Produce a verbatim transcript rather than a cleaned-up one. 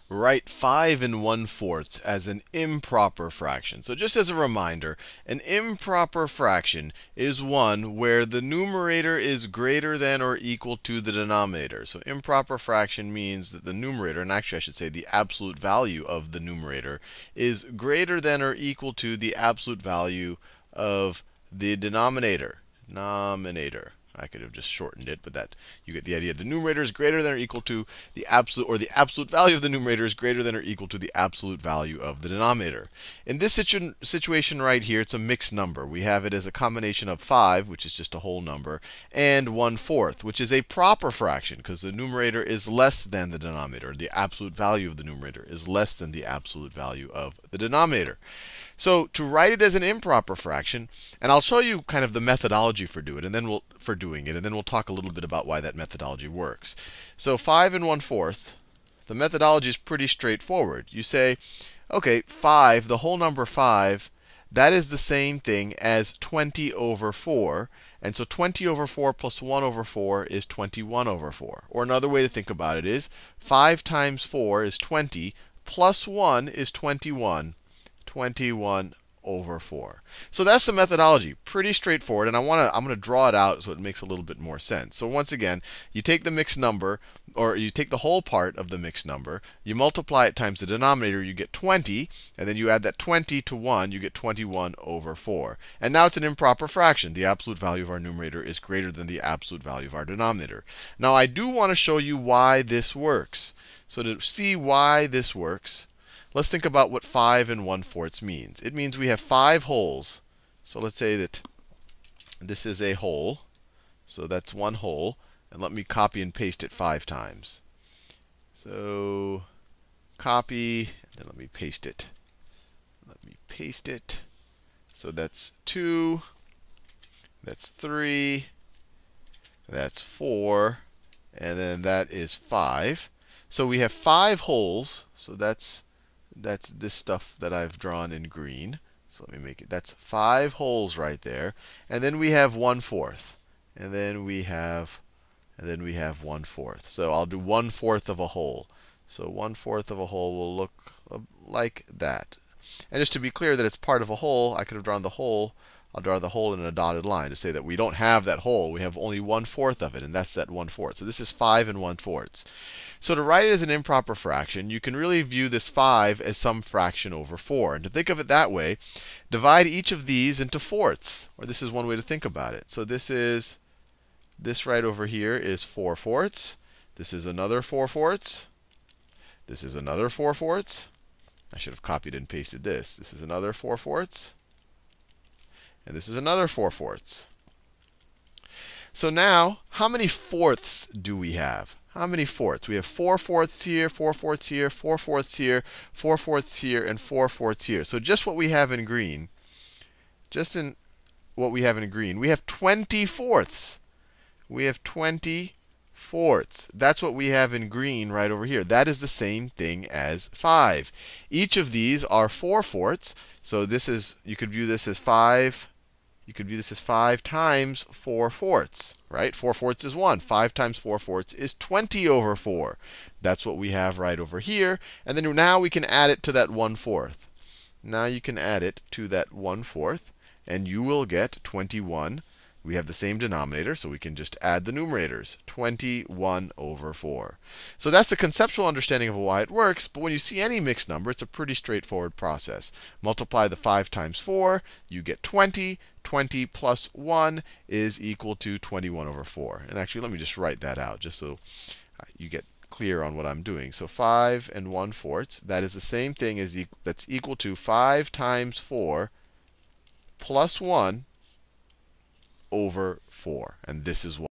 write five and one fourths as an improper fraction. So just as a reminder, an improper fraction is one where the numerator is greater than or equal to the denominator. So improper fraction means that the numerator, and actually I should say the absolute value of the numerator, is greater than or equal to the absolute value of the denominator. Denominator. I could have just shortened it, but that you get the idea. The numerator is greater than or equal to the absolute, or the absolute value of the numerator is greater than or equal to the absolute value of the denominator. In this situ situation right here, it's a mixed number. We have it as a combination of five, which is just a whole number, and one fourth, which is a proper fraction, because the numerator is less than the denominator. The absolute value of the numerator is less than the absolute value of the denominator. So to write it as an improper fraction, and I'll show you kind of the methodology for do it, and then we'll for doing it, and then we'll talk a little bit about why that methodology works. So five and one fourth, the methodology is pretty straightforward. You say, okay, five, the whole number five, that is the same thing as twenty over four. And so twenty over four plus one over four is twenty-one over four. Or another way to think about it is five times four is twenty, plus one is twenty-one. twenty-one over four. So that's the methodology. Pretty straightforward. And I want to I'm going to draw it out so it makes a little bit more sense. So once again, you take the mixed number, or you take the whole part of the mixed number, you multiply it times the denominator, you get twenty, and then you add that twenty to one, you get twenty-one over four. And now it's an improper fraction. The absolute value of our numerator is greater than the absolute value of our denominator. Now I do want to show you why this works. So to see why this works, let's think about what five and one fourths means. It means we have five wholes. So let's say that this is a whole. So that's one whole. And let me copy and paste it five times. So copy, and then let me paste it. Let me paste it. So that's two. That's three. That's four. And then that is five. So we have five wholes. So that's That's this stuff that I've drawn in green. So let me make it. That's five wholes right there. And then we have one fourth. And then we have, and then we have one fourth. So I'll do one fourth of a whole. So one fourth of a whole will look like that. And just to be clear that it's part of a whole, I could have drawn the whole. I'll draw the whole in a dotted line to say that we don't have that whole. We have only one fourth of it, and that's that one fourth. So this is five and one fourths. So to write it as an improper fraction, you can really view this five as some fraction over four. And to think of it that way, divide each of these into fourths. Or this is one way to think about it. So this is, this right over here is four fourths. This is another four fourths. This is another four fourths. I should have copied and pasted this. This is another four fourths. And this is another four fourths. So now, how many fourths do we have? How many fourths? We have four fourths here, four fourths here, four fourths here, four fourths here, and four fourths here. So just what we have in green, just in what we have in green, we have twenty fourths. We have twenty fourths. That's what we have in green right over here. That is the same thing as five. Each of these are four fourths. So this is, you could view this as five. You could view this as five times four fourths, right? four fourths is one. five times four fourths is twenty over four. That's what we have right over here. And then now we can add it to that one fourth. Now you can add it to that one fourth, and you will get twenty-one. We have the same denominator, so we can just add the numerators. twenty-one over four. So that's the conceptual understanding of why it works. But when you see any mixed number, it's a pretty straightforward process. Multiply the five times four, you get twenty. twenty plus one is equal to twenty-one over four. And actually, let me just write that out, just so you get clear on what I'm doing. So five and one fourths, that is the same thing as, e that's equal to five times four plus one over four. And this is